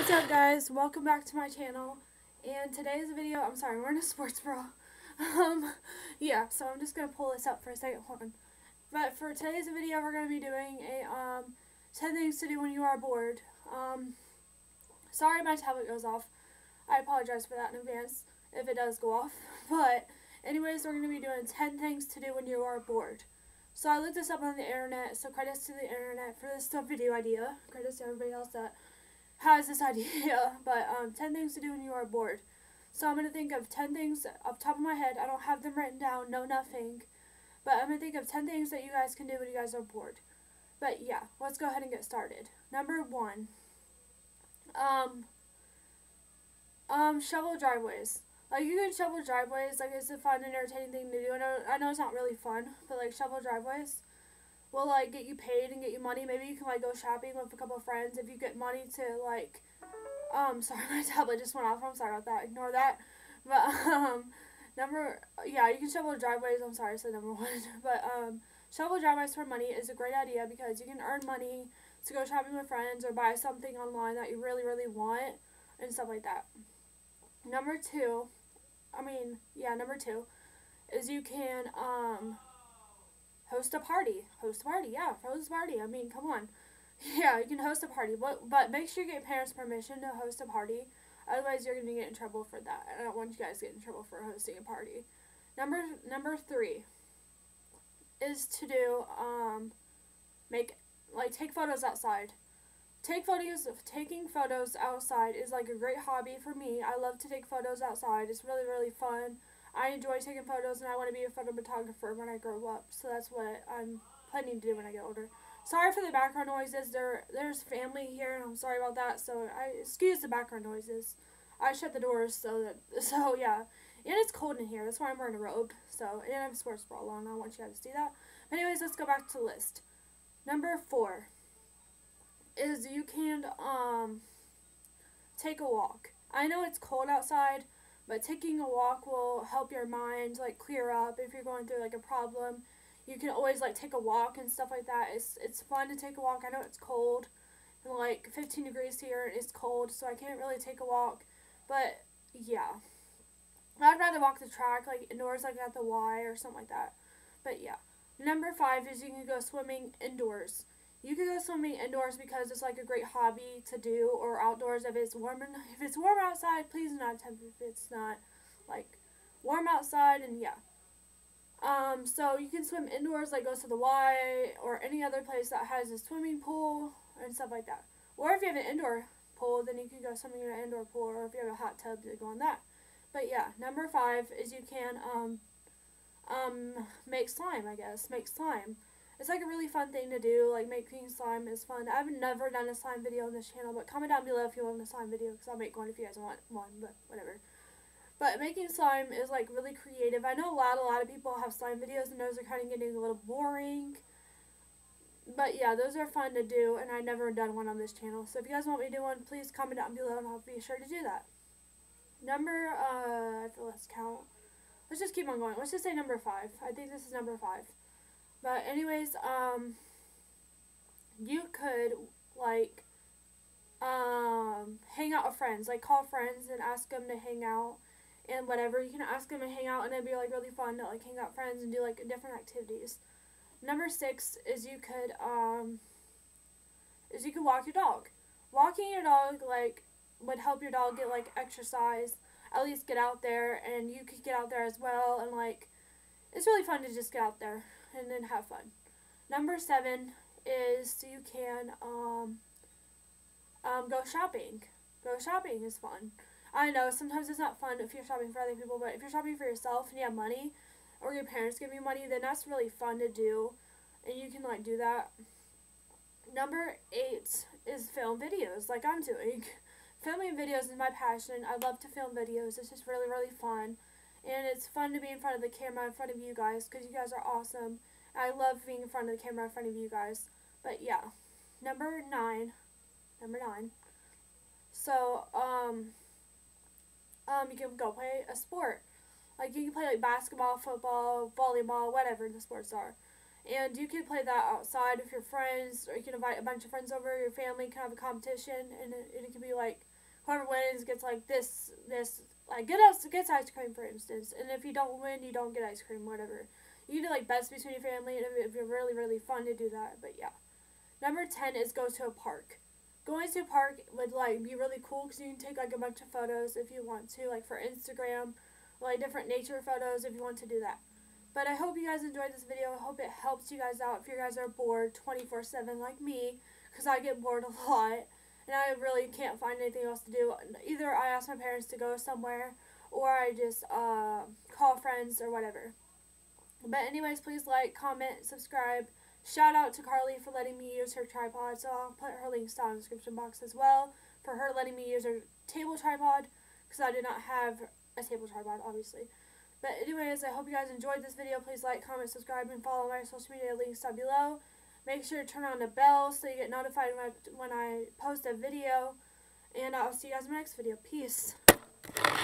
What's up, guys? Welcome back to my channel. And today's video, I'm sorry, we're in a sports bra. Yeah, so I'm just gonna pull this up for a second. Hold on. But for today's video, we're gonna be doing a 10 things to do when you are bored. Sorry, my tablet goes off. I apologize for that in advance if it does go off. But anyways, we're gonna be doing 10 things to do when you are bored. So I looked this up on the internet. So credits to the internet for this video idea. Credits to everybody else that has this idea, but 10 things to do when you are bored. So I'm going to think of 10 things off the top of my head. I don't have them written down, no nothing. But I'm going to think of 10 things that you guys can do when you guys are bored. But yeah, let's go ahead and get started. Number 1. Shovel driveways. Like, you can shovel driveways, like, it's a fun and entertaining thing to do. I know it's not really fun, but like, shovel driveways will like get you paid and get you money. Maybe you can like go shopping with a couple of friends if you get money to like sorry, my tablet just went off. I'm sorry about that. Ignore that. But you can shovel driveways. I'm sorry, I said number 1. But shovel driveways for money is a great idea because you can earn money to go shopping with friends or buy something online that you really, really want and stuff like that. Number 2 is you can host a party. Host a party. I mean, come on. Yeah, you can host a party. But make sure you get parents' permission to host a party. Otherwise, you're going to get in trouble for that. I don't want you guys to get in trouble for hosting a party. Number 3 is to do, take photos outside. Taking photos outside is like a great hobby for me. I love to take photos outside. It's really, really fun. I enjoy taking photos, and I want to be a photographer when I grow up. So that's what I'm planning to do when I get older. Sorry for the background noises. There's family here, and I'm sorry about that. So excuse the background noises. I shut the doors so yeah. And it's cold in here. That's why I'm wearing a robe. So and I have a sports bra on. I want you guys to see that. Anyways, let's go back to the list. Number 4 is you can take a walk. I know it's cold outside, but taking a walk will help your mind like clear up if you're going through like a problem. You can always like take a walk and stuff like that. It's fun to take a walk. I know it's cold, and like 15 degrees here and it's cold, so I can't really take a walk. But yeah, I'd rather walk the track like indoors, like at the Y or something like that. But yeah, number 5 is you can go swimming indoors. You can go swimming indoors because it's like a great hobby to do, or outdoors if it's warm. If it's warm outside, please do not attempt if it's not like warm outside. And yeah, so you can swim indoors, like go to the Y or any other place that has a swimming pool and stuff like that. Or if you have an indoor pool, then you can go swimming in an indoor pool, or if you have a hot tub, you go on that. But yeah, number 5 is you can make slime. I guess make slime. It's like a really fun thing to do. Like making slime is fun. I've never done a slime video on this channel, but comment down below if you want a slime video, because I'll make one if you guys want one. But whatever. But making slime is like really creative. I know a lot of people have slime videos, and those are kind of getting a little boring. But yeah, those are fun to do, and I've never done one on this channel. So if you guys want me to do one, please comment down below, and I'll be sure to do that. I feel let's count. Let's just keep on going. Let's just say number 5. I think this is number 5. But anyways, you could like hang out with friends, like call friends and ask them to hang out and whatever. You can ask them to hang out, and it'd be like really fun to like hang out with friends and do like different activities. Number 6 is you could walk your dog. Walking your dog like would help your dog get like exercise, at least get out there, and you could get out there as well, and like it's really fun to just get out there and then have fun. Number 7 is you can go shopping. Go shopping is fun. I know sometimes it's not fun if you're shopping for other people, but if you're shopping for yourself and you have money, or your parents give you money, then that's really fun to do, and you can like do that. Number 8 is film videos, like I'm doing. Filming videos is my passion. I love to film videos. It's just really, really fun. And it's fun to be in front of the camera in front of you guys, because you guys are awesome. I love being in front of the camera in front of you guys. But yeah, number 9. So you can go play a sport. Like you can play like basketball, football, volleyball, whatever the sports are. And you can play that outside with your friends, or you can invite a bunch of friends over. Your family can have a competition, and it can be like whoever wins gets like this like gets ice cream, for instance. And if you don't win, you don't get ice cream, whatever. You can do like bets between your family, and it'd be really, really fun to do that. But yeah. Number 10 is go to a park. Going to a park would like be really cool because you can take like a bunch of photos if you want to, like for Instagram, like different nature photos if you want to do that. But I hope you guys enjoyed this video. I hope it helps you guys out if you guys are bored 24/7 like me, because I get bored a lot and I really can't find anything else to do. Either I ask my parents to go somewhere or I just call friends or whatever. But anyways, please like, comment, subscribe. Shout out to Carly for letting me use her tripod, so I'll put her links down in the description box as well for her letting me use her table tripod, because I do not have a table tripod, obviously. But anyways, I hope you guys enjoyed this video. Please like, comment, subscribe, and follow my social media links down below. Make sure to turn on the bell so you get notified when I post a video. And I'll see you guys in my next video. Peace.